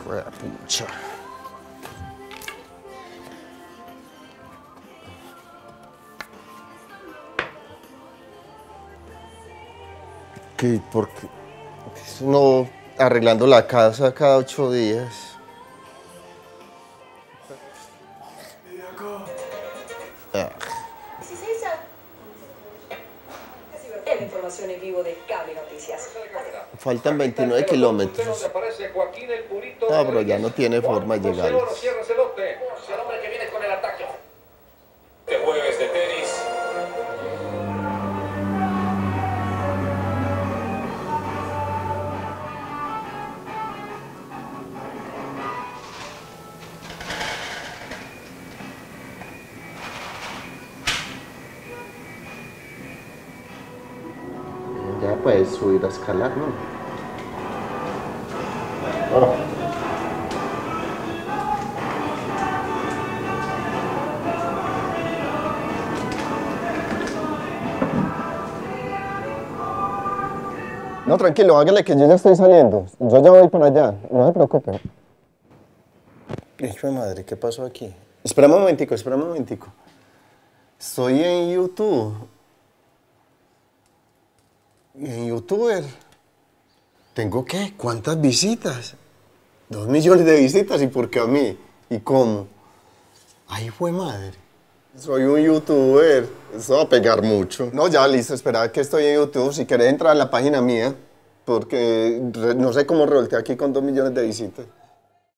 Pucha. ¿Qué? Porque no arreglando la casa cada 8 días. Ah. La información en vivo de Cable Noticias. Faltan 29 kilómetros. Ah, pero ya no tiene forma de llegar. El hombre que viene con el ataque. De jueves de tenis. Ya puedes subir a escalar, ¿no? Oh. No, tranquilo, hágale que yo ya estoy saliendo. Yo ya voy para allá, no se preocupe. Hijo de madre, ¿qué pasó aquí? Espérame un momentico, espérame un momentico. Estoy en YouTube. En YouTuber. ¿Tengo qué? ¿Cuántas visitas? 2 millones de visitas, ¿y por qué a mí? ¿Y cómo? Ay, fue madre. Soy un youtuber. Eso va a pegar mucho. No, ya listo, espera que estoy en YouTube. Si querés entrar a la página mía, porque no sé cómo revoltear aquí con 2 millones de visitas.